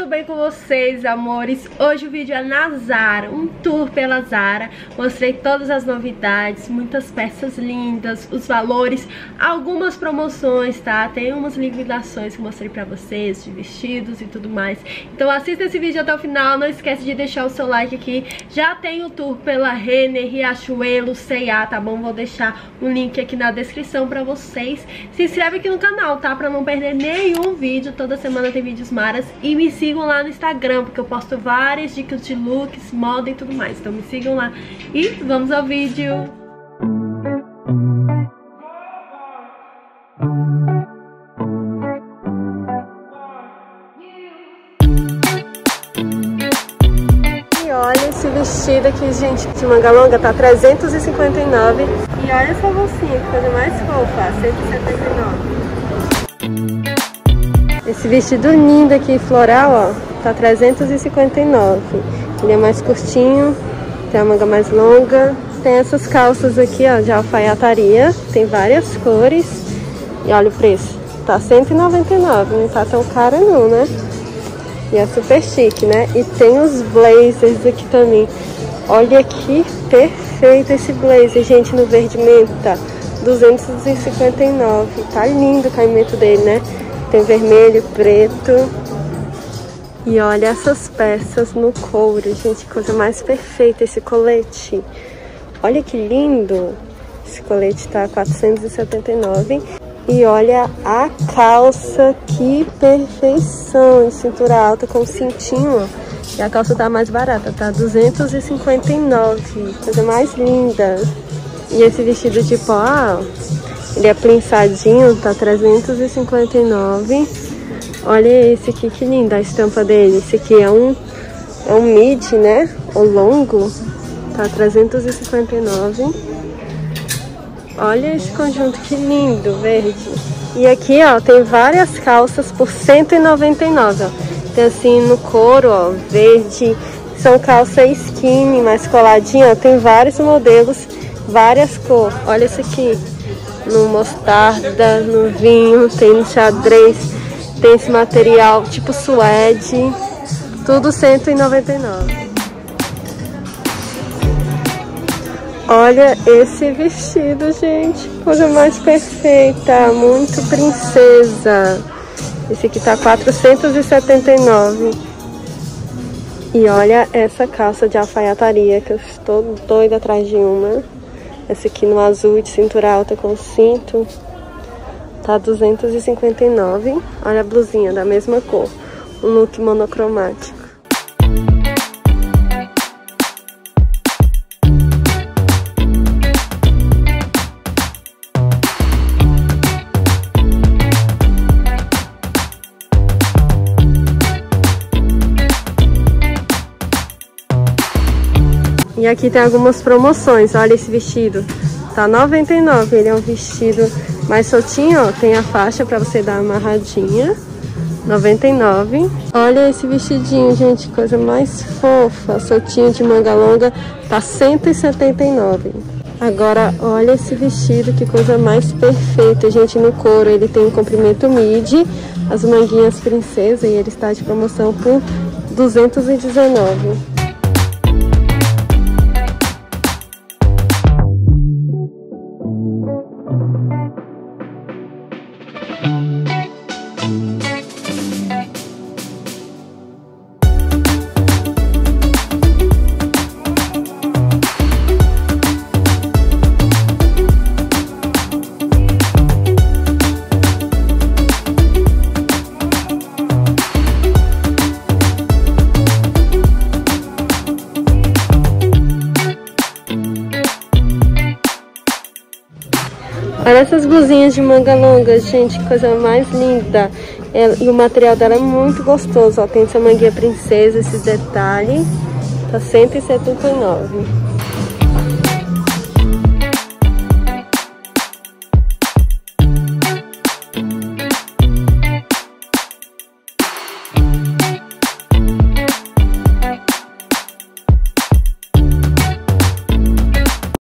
tudo bem com vocês, amores? Hoje o vídeo é na Zara, um tour pela Zara. Mostrei todas as novidades, muitas peças lindas, os valores, algumas promoções, tá? Tem umas liquidações que mostrei pra vocês, de vestidos e tudo mais. Então assista esse vídeo até o final, não esquece de deixar o seu like aqui. Já tem o tour pela Renner, Riachuelo, C&A, tá bom? Vou deixar um link aqui na descrição pra vocês. Se inscreve aqui no canal, tá? Pra não perder nenhum vídeo, toda semana tem vídeos maras. E me sigam lá no Instagram, porque eu posto várias dicas de looks, moda e tudo mais. Então me sigam lá e vamos ao vídeo. E olha esse vestido aqui, gente, de manga longa, tá 359. E olha essa bolsinha, que coisa mais fofa, 179. Esse vestido lindo aqui, floral, ó, tá 359. Ele é mais curtinho, tem a manga mais longa. Tem essas calças aqui, ó, de alfaiataria. Tem várias cores. E olha o preço, tá 199, não tá tão caro não, né? E é super chique, né? E tem os blazers aqui também. Olha que perfeito esse blazer, gente, no verde menta. 259. Tá lindo o caimento dele, né? Tem vermelho, preto. E olha essas peças no couro, gente, coisa mais perfeita esse colete. Olha que lindo. Esse colete tá 479. E olha a calça, que perfeição, em cintura alta com cintinho. E a calça tá mais barata, tá 259. Coisa mais linda. E esse vestido de pó, ele é plinçadinho, tá 359. Olha esse aqui, que lindo a estampa dele. Esse aqui é um mid, né? O longo, tá 359. Olha esse conjunto, que lindo, verde. E aqui, ó, tem várias calças por 199, ó. Tem assim no couro, ó, verde. São calças skinny, mais coladinha, ó. Tem vários modelos, várias cores. Olha esse aqui. No mostarda, no vinho, tem no xadrez, tem esse material tipo suede, tudo 199. Olha esse vestido, gente, coisa mais perfeita, muito princesa. Esse aqui tá 479. E olha essa calça de alfaiataria, que eu estou doida atrás de uma. Essa aqui no azul de cintura alta com cinto, tá 259. Olha a blusinha da mesma cor, um look monocromático. E aqui tem algumas promoções, olha esse vestido, tá 99, ele é um vestido mais soltinho, ó, tem a faixa pra você dar uma amarradinha, 99. Olha esse vestidinho, gente, coisa mais fofa, soltinho de manga longa, tá 179. Agora, olha esse vestido, que coisa mais perfeita, gente, no couro, ele tem um comprimento midi, as manguinhas princesa, e ele está de promoção por 219. Olha essas blusinhas de manga longa, gente, que coisa mais linda. E o material dela é muito gostoso, ó. Tem essa manguinha princesa, esses detalhes. Tá 179.